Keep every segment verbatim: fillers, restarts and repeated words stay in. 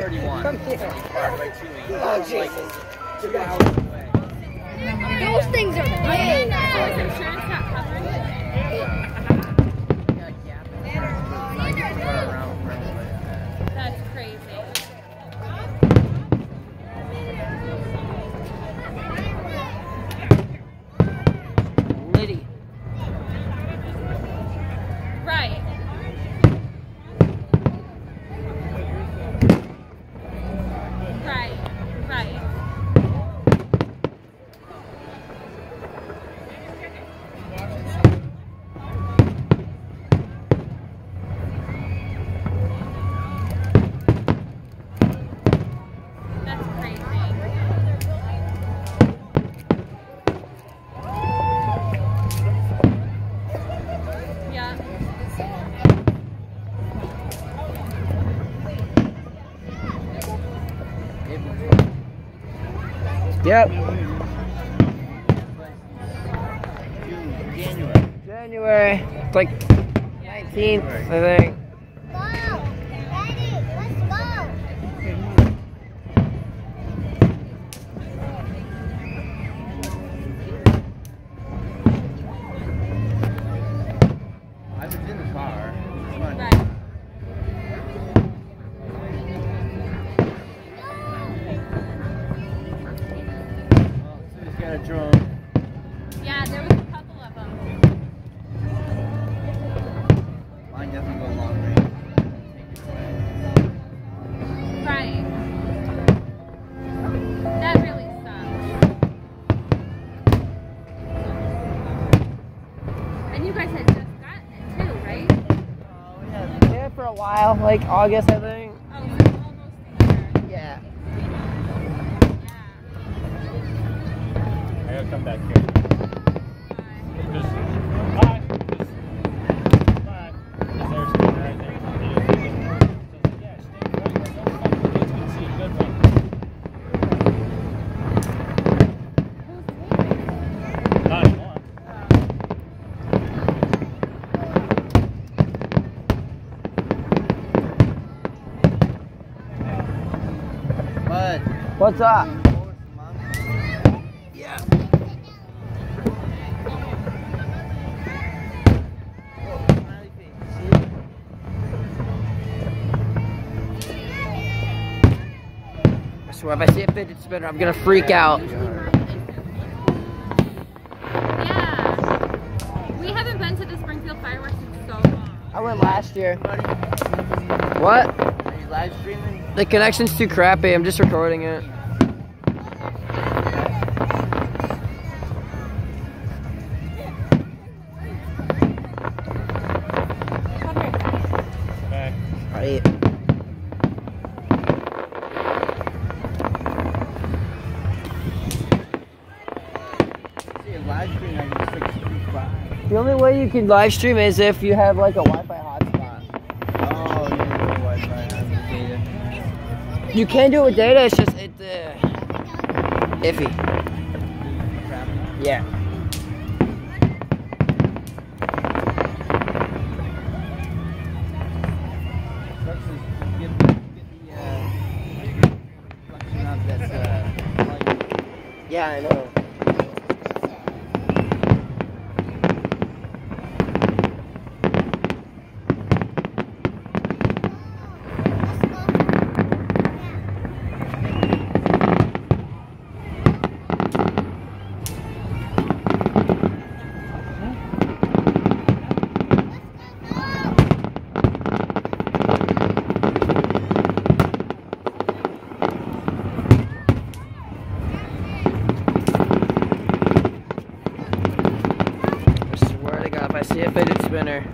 thirty-one. Come here. Right to me. Oh, Like Jesus. two hours away. Those things are big. Insurance not covering it. That's crazy. Liddy. Right. Right. Right. That's crazy. Yeah. Yep. January. January. It's like nineteenth, I think. Go! Ready? Let's go! I was in the car. It was fun. Right. Well, so he's got a drone. Yeah, there was a couple of them. Mine doesn't go long range. Right. That really sucks. And you guys had just gotten it too, right? Yeah, for a while, like August, I think. Oh, so almost a year. Yeah. Yeah. I gotta come back here. Just, hi. Just, bye. Is there a scooter right there? Did you see them? So I was like, yeah, stay right there. Don't fuck with it. It's good to see you. Good one. Not anymore. But What's up? yeah. I swear, if I see a fidget spinner, I'm gonna freak out. Yeah. We haven't been to the Springfield fireworks in so long. I went last year. What? Are you live streaming? The connection's too crappy. I'm just recording it. Okay. Right. See a live stream at six fifty-five. The only way you can live stream is if you have like a Wi-Fi hotspot. Oh, you need the Wi-Fi on the data. You can do it with data. It's just it's uh, iffy. Yeah. Let's just get, get the uh, reflection of this uh, light. Yeah, I know. I swear to God, if I see a fidget spinner.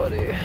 quality.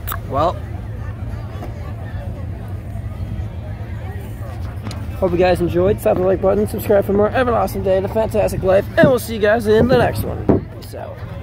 Well, hope you guys enjoyed. Slap the like button, subscribe for more Everlasting Day, The Fantastic Life, and we'll see you guys in the next one. Peace out.